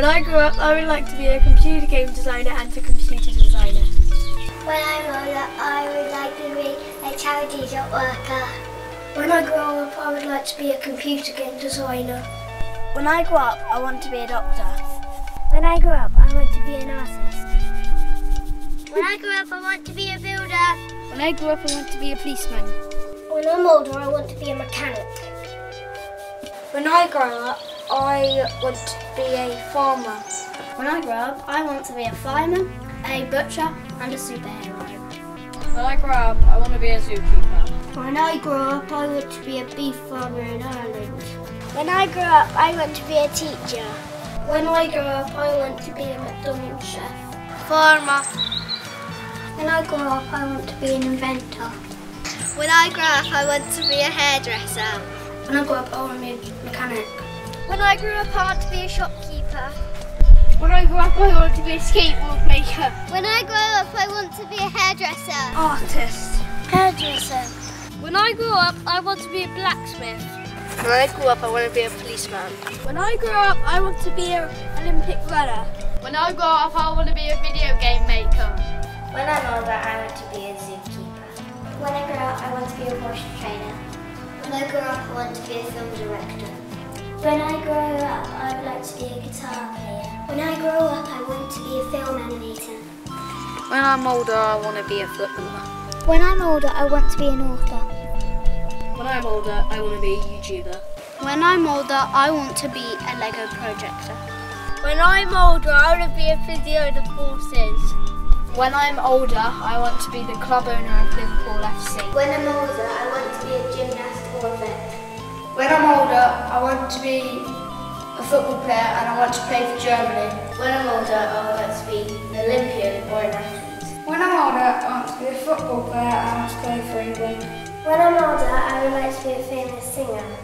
I grow up, I would like to be a computer game designer and a computer designer. When I'm older, I would like to be a charity job worker. When I grow up, I would like to be a computer game designer. When I grow up, I want to be a doctor. When I grow up, I want to be an artist. When I grow up, I want to be a builder. When I grow up, I want to be a policeman. When I'm older, I want to be a mechanic. When I grow up, I want to be a farmer. When I grow up, I want to be a fireman, a butcher and a superhero. When I grow up, I want to be a zookeeper. When I grow up, I want to be a beef farmer in Ireland. When I grow up, I want to be a teacher. When I grow up, I want to be a McDonald's chef. Farmer. When I grow up, I want to be an inventor. When I grow up, I want to be a hairdresser. When I grow up, I want to be a mechanic. When I grow up, I want to be a shopkeeper. When I grow up, I want to be a skateboard maker. When I grow up, I want to be a hairdresser. Artist. Hairdresser. When I grow up, I want to be a blacksmith. When I grow up, I want to be a policeman. When I grow up, I want to be an Olympic runner. When I grow up, I want to be a video game maker. When I'm older, I want to be a zookeeper. When I grow up, I want to be a voice trainer. When I grow up, I want to be a film director. When I grow up, I would like to be a guitar player. When I grow up, I want to be a film animator. When I'm older, I want to be a footballer. When I'm older, I want to be an author. When I'm older, I want to be a YouTuber. When I'm older, I want to be a Lego projector. When I'm older, I want to be a physio of the forces. When I'm older, I want to be the club owner of Liverpool FC. When I'm older, I want to be a gymnast or a vet. When I'm older, I want to be a football player and I want to play for Germany. When I'm older, I want to be an Olympian or an athlete. When I'm older, I want to be a football player and I want to play for England. When I'm older, I would like to be a famous singer.